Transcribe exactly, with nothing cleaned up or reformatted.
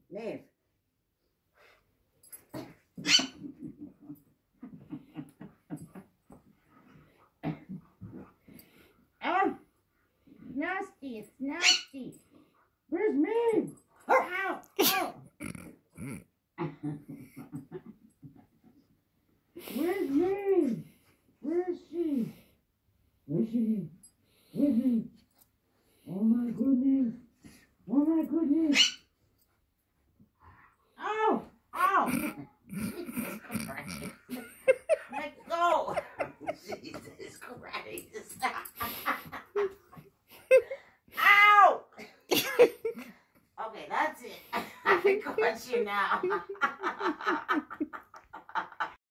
Maeve. Oh, nasty, it's nasty. Where's Maeve? Ow, ow. Where's Maeve? Where is she? Where's she? Where's Maeve? Oh my goodness. Oh my goodness. Ow, ow. Jesus Christ. Let go. Jesus Christ. Ow. Okay, that's it. I got you now.